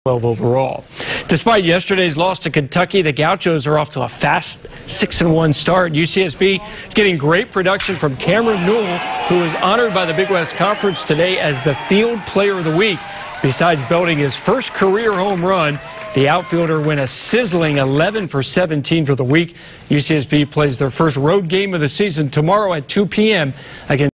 12 overall. Despite yesterday's loss to Kentucky, the Gauchos are off to a fast 6-1 start. UCSB is getting great production from Cameron Newell, who was honored by the Big West Conference today as the Field Player of the Week. Besides belting his first career home run, the outfielder went a sizzling 11 for 17 for the week. UCSB plays their first road game of the season tomorrow at 2 p.m. against